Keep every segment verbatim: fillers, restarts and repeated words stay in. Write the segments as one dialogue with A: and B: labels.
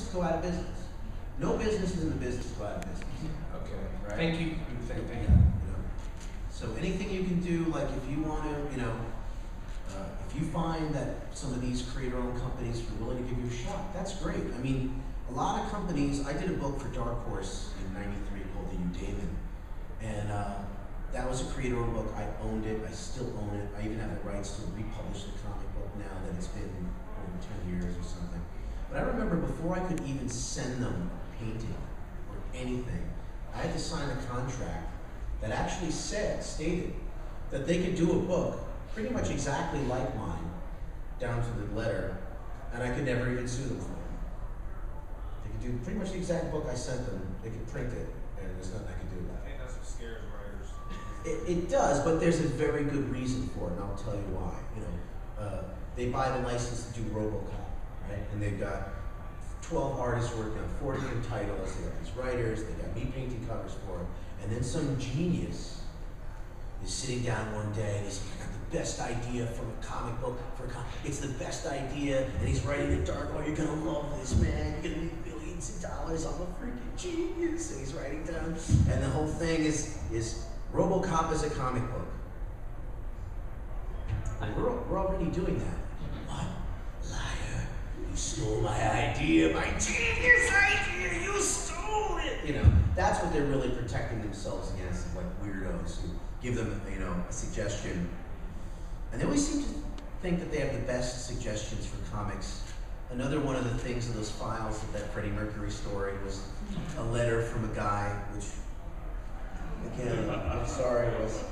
A: go out of business. No business is in the business to go out of business.
B: Okay.
A: Right?
B: Thank you. Thank, thank
A: Yeah,
B: you.
A: you know. So anything you can do, like if you want to, you know, uh, if you find that some of these creator-owned companies are willing to give you a shot, that's great. I mean, a lot of companies, I did a book for Dark Horse in ninety-three called The You Damon, and uh, that was a creator-owned book. I owned it, I still own it. I even have the rights to republish the comic book now that it's been over ten years or something. But I remember before I could even send them a painting or anything, I had to sign a contract that actually said, stated, that they could do a book pretty much exactly like mine, down to the letter, and I could never even sue them for it. They could do pretty much the exact book I sent them, they could print it, and there's nothing I could do about it.
C: I think that's what scares writers.
A: It, it does, but there's a very good reason for it, and I'll tell you why. You know, uh, they buy the license to do RoboCop, right? And they've got twelve artists working on four different titles. They got these writers. They got me painting covers for them, and then some genius is sitting down one day and he's like, "I got the best idea from a comic book for a comic. It's the best idea," and he's writing it dark. "Oh, you're gonna love this, man. You're gonna make millions of dollars. I'm a freaking genius." And he's writing down, and the whole thing is is RoboCop as a comic book. And we're, we're already doing that. What? Liar. You stole my idea, my genius idea, you stole it! You know, that's what they're really protecting themselves against, like weirdos who give them, you know, a suggestion. And they always seem to think that they have the best suggestions for comics. Another one of the things in those files of that Freddy Mercury story was a letter from a guy, which, again, I'm sorry, was,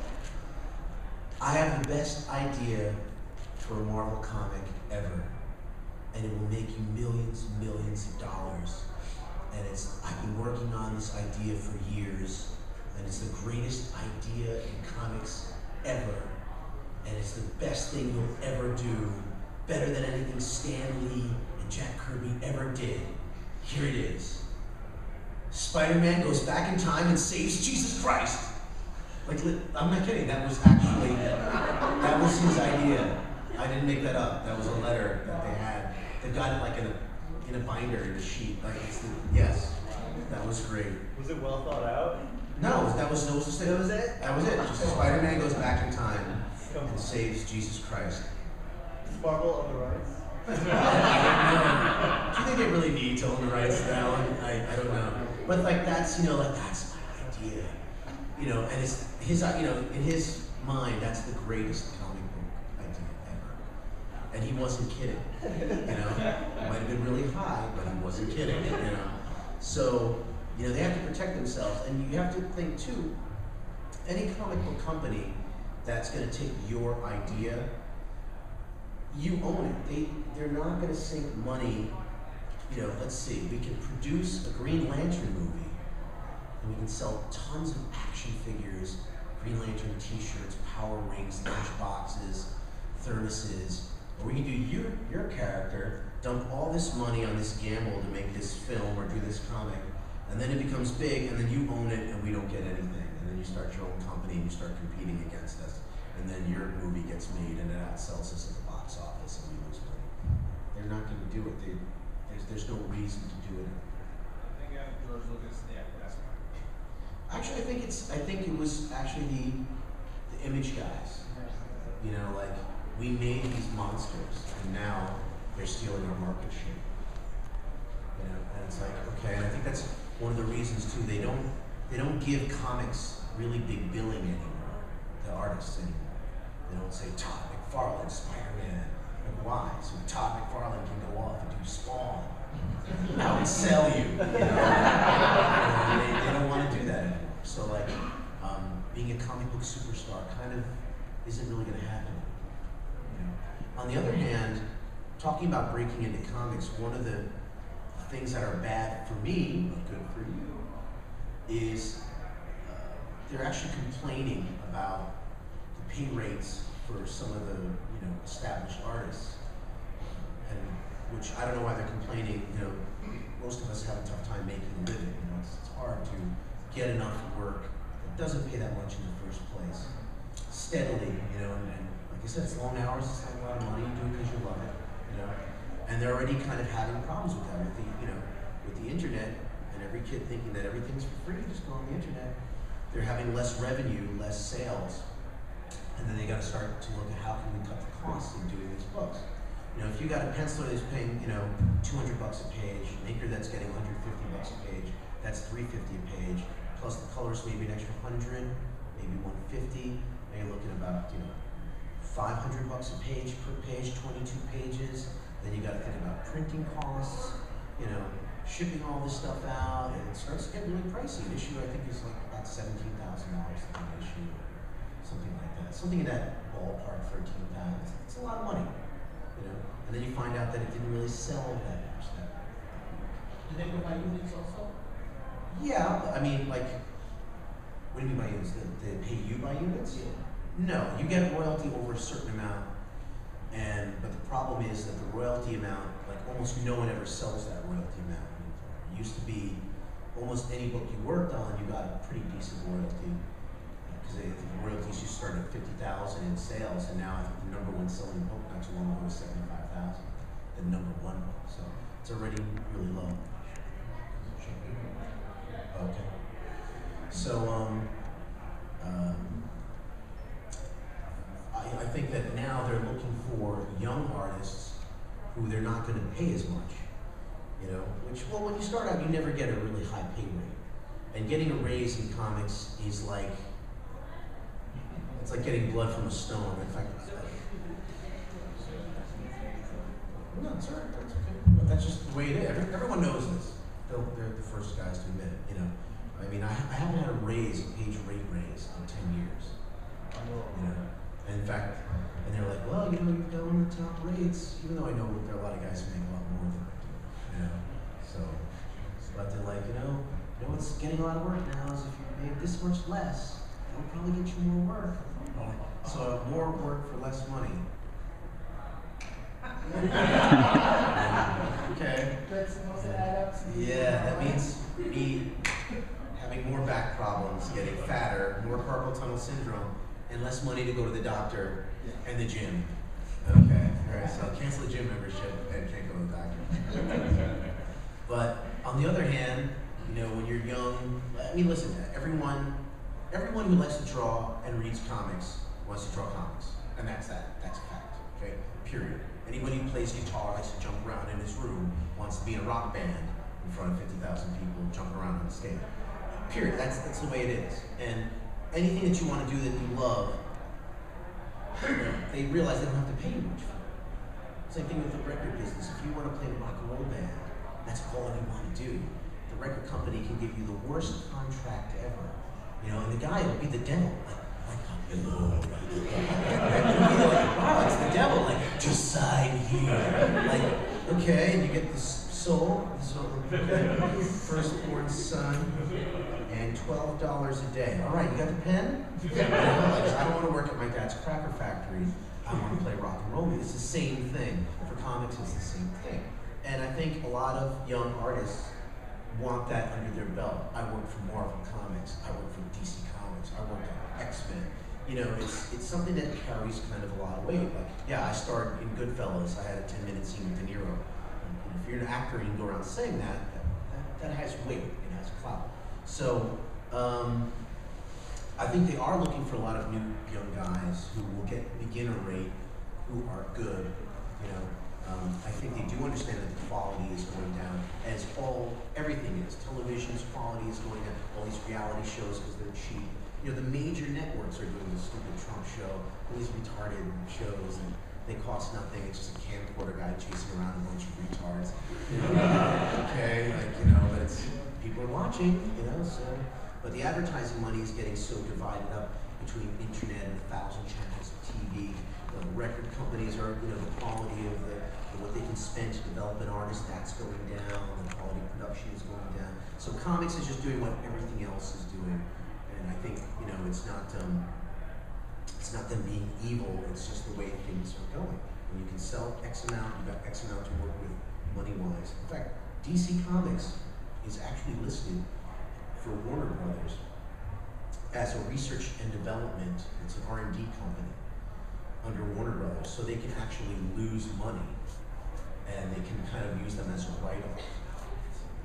A: "I have the best idea for a Marvel comic ever, and it will make you millions and millions of dollars. And it's, I've been working on this idea for years, and it's the greatest idea in comics ever. And it's the best thing you'll ever do, better than anything Stan Lee and Jack Kirby ever did. Here it is. Spider-Man goes back in time and saves Jesus Christ." Like, I'm not kidding, that was actually, that was his idea. I didn't make that up. That was a letter that they had. They got it like in a in a binder, in a sheet. Like, it's the, yes, that was great.
D: Was it well thought out?
A: No, that was, that was just it.
D: That was it?
A: That was it. Just Spider-Man goes back in time and saves Jesus Christ.
D: Sparkle on the rights?
A: I don't know. Do you think they really need to own the rights to that one? I, I don't know. But like that's, you know, like that's my idea. You know, and it's his, you know, in his mind, that's the greatest comic book idea ever. And he wasn't kidding. You know, it might have been really high, but he wasn't kidding. You know, so you know they have to protect themselves, and you have to think too. Any comic book company that's going to take your idea, you own it. They they're not going to sink money. You know, let's see, we can produce a Green Lantern movie. And we can sell tons of action figures, Green Lantern t-shirts, power rings, lunch boxes, thermoses. Or we can do your, your character, dump all this money on this gamble to make this film or do this comic, and then it becomes big, and then you own it and we don't get anything. And then you start your own company and you start competing against us. And then your movie gets made and it outsells us at the box office and we lose money. They're not going to do it. They, there's, there's no reason to do it.
C: I think uh, George Lucas, yeah, that's fine.
A: Actually, I think it's. I think it was actually the, the image guys. You know, like we made these monsters, and now they're stealing our market share. You know, and it's like okay, and I think that's one of the reasons too. They don't. They don't give comics really big billing anymore to artists anymore. They don't say Todd McFarlane, Spider-Man. Like why? So Todd McFarlane can go off and do Spawn. Outsell you. You know? they, they don't want to do that anymore. So like, um, being a comic book superstar kind of isn't really going to happen. You know? On the other hand, talking about breaking into comics, one of the things that are bad for me, but good for you, is uh, they're actually complaining about the pay rates for some of the you know established artists. And which I don't know why they're complaining. You know, most of us have a tough time making a living. You know, it's, it's hard to get enough work. It doesn't pay that much in the first place. Steadily, you know, and, and like I said, it's long hours. It's not a lot of money. You do it because you love it, you know. And they're already kind of having problems with that. With the, you know, with the internet and every kid thinking that everything's for free, just go on the internet, they're having less revenue, less sales, and then they got to start to look at how can we cut the costs in doing these books. You know, if you got a penciler that's paying, you know, two hundred bucks a page, an inker that's getting one hundred fifty bucks a page, that's three hundred fifty a page, plus the colors maybe an extra one hundred, maybe one hundred fifty. Now you're looking about, you know, five hundred bucks a page per page, twenty-two pages. Then you got to think about printing costs, you know, shipping all this stuff out, and it starts getting really pricey. An issue I think is like about seventeen thousand dollars an issue, something like that. Something in that ballpark, thirteen thousand. It's a lot of money. You know, and then you find out that it didn't really sell that much. That
B: Do they go by units also?
A: yeah, but I mean, like, what do you mean by units? They, they pay you by units?
B: Yeah.
A: No, you get royalty over a certain amount, and but the problem is that the royalty amount, like almost no one ever sells that royalty amount anymore. It used to be almost any book you worked on, you got a pretty decent royalty. Because the royalties used to start at fifty thousand in sales, and now I think the number one selling book not too long ago was seventy-five thousand. The number one book, so it's already really low. Okay. So um, um, I, I think that now they're looking for young artists who they're not going to pay as much. You know, which well, when you start out, you never get a really high pay rate, and getting a raise in comics is like. It's like getting blood from a stone. In fact, no, it's all right. That's okay. But that's just the way it is. Every, everyone knows this. They're, they're the first guys to admit it. You know, I mean, I, I haven't had a raise, a page rate raise in ten years. You know, and in fact, and they're like, well, you know, you've got one of the top rates, even though I know there are a lot of guys who make a lot more than I do. You know, so, but they're like, you know, you know what's getting a lot of work now is if you made this much less, it'll probably get you more work. So more work for less money. Okay.
B: That's supposed to add up.
A: Yeah, that means me having more back problems, getting fatter, more carpal tunnel syndrome, and less money to go to the doctor and the gym. Okay, all right, so I'll cancel the gym membership and can't go to the doctor. But on the other hand, you know, when you're young, I mean, listen, everyone, everyone who likes to draw and reads comics wants to draw comics, and that's that. That's a fact. Okay, period. Anybody who plays guitar, likes to jump around in his room, wants to be in a rock band in front of fifty thousand people, jumping around on the stage. Period. That's that's the way it is. And anything that you want to do that you love, they realize they don't have to pay you much for it. Same thing with the record business. If you want to play in a rock and roll band, that's all you want to do. The record company can give you the worst contract ever. You know, and the guy will be the devil. Like, like, hello. Like, wow, it's the devil. Like, just sign here. Like, okay, and you get this soul, the soul of the firstborn son, and twelve dollars a day. All right, you got the pen? You know, like, I don't want to work at my dad's cracker factory. I want to play rock and roll. It's the same thing. For comics, it's the same thing. And I think a lot of young artists want that under their belt. I work for Marvel Comics. I work for D C Comics. I work on X-Men. You know, it's it's something that carries kind of a lot of weight. Like, yeah, I starred in Goodfellas. I had a ten-minute scene with De Niro. And if you're an actor and you go around saying that, that, that, that has weight. It has clout. So um, I think they are looking for a lot of new young guys who will get beginner rate, who are good. You know, um, I think they do understand that the quality is going down, as all everything is. Television's quality is going down. All these reality shows because they're cheap. You know, the major networks are doing this stupid Trump show, all these retarded shows, and they cost nothing. It's just a camcorder guy chasing around a bunch of retards. You know, okay, like, you know, but it's people are watching, you know, so. But the advertising money is getting so divided up between internet and a thousand channels of T V. The record companies are, you know, the quality of the, what they can spend to develop an artist, that's going down. The quality of production is going down. So comics is just doing what everything else is doing. And I think, you know, it's not um, it's not them being evil, it's just the way things are going. When you can sell X amount, you've got X amount to work with money-wise. In fact, D C Comics is actually listed for Warner Brothers as a research and development, it's an R and D company under Warner Brothers, so they can actually lose money and they can kind of use them as a write-off.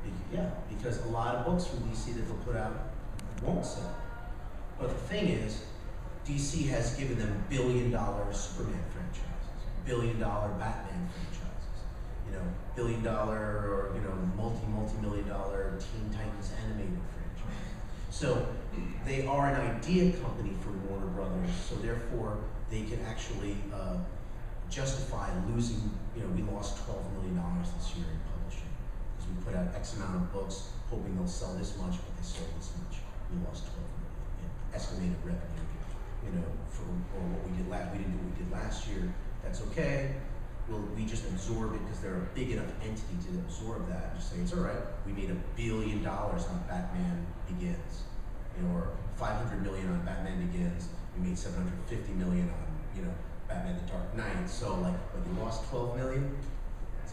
A: Be- Yeah, because a lot of books from D C that they'll put out won't sell. But the thing is, D C has given them billion dollar Superman franchises, billion dollar Batman franchises, you know, billion dollar or, you know, multi, multi-million dollar Teen Titans animated franchise. So they are an idea company for Warner Brothers, so therefore they can actually uh, justify losing, you know, we lost twelve million dollars this year in publishing because we put out X amount of books hoping they'll sell this much, but they sold this much. We lost twelve million in estimated revenue, you know, for or what we did last, we didn't do what we did last year. That's okay. Well, we just absorb it because they're a big enough entity to absorb that and just say, it's all right, we made a billion dollars on Batman Begins, you know, or five hundred million on Batman Begins, we made seven hundred fifty million on, you know, Batman The Dark Knight. So like, when you lost twelve million, that's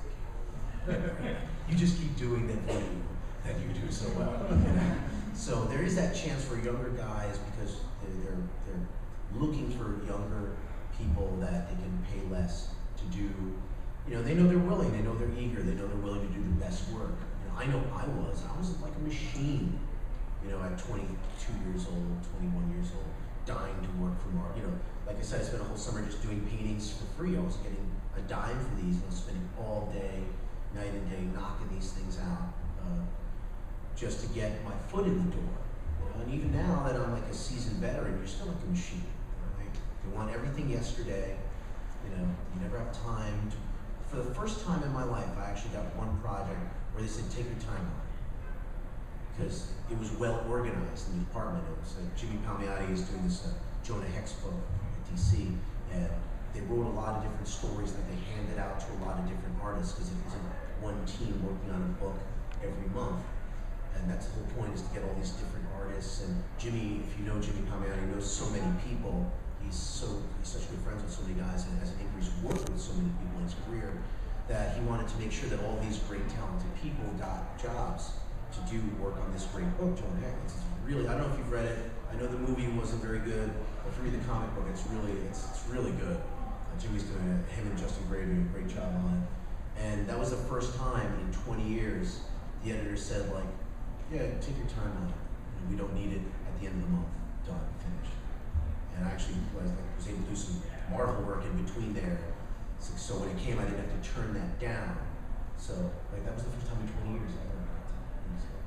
A: okay. You just keep doing that you, that you do so well. You know? So there is that chance for younger guys because they're, they're, they're looking for younger people that they can pay less to do, you know, they know they're willing, they know they're eager, they know they're willing to do the best work. You know, I know I was, I was like a machine, you know, at twenty-two years old, twenty-one years old, dying to work for more, you know, like I said, I spent a whole summer just doing paintings for free. I was getting a dime for these, and I was spending all day, night and day, knocking these things out, uh, just to get my foot in the door. You know, and even now that I'm like a seasoned veteran, you're still like a machine, right? You want everything yesterday. You know, you never have time to, for the first time in my life, I actually got one project where they said, take your time on it. Because it was well organized in the department. It was uh, Jimmy Palmiotti is doing this uh, Jonah Hex book at D C, and they wrote a lot of different stories that they handed out to a lot of different artists because it isn't one team working on a book every month. And that's the whole point, is to get all these different artists. And Jimmy, if you know Jimmy Palmiotti, knows so many people. He's so he's such good friends with so many guys, and as an increase worked with so many people in his career, that he wanted to make sure that all these great talented people got jobs to do work on this great book, Jonah Hex. It's really, I don't know if you've read it. I know the movie wasn't very good, but if you read the comic book, it's really it's, it's really good. Uh, Jimmy's doing a, him and Justin Gray doing a great job on it, and that was the first time in twenty years the editor said, like, yeah, take your time on it. You know, we don't need it at the end of the month. Done, finished. And I actually was, like, was able to do some Marvel work in between there. So, so when it came, I didn't have to turn that down. So like that was the first time in twenty years I ever got to.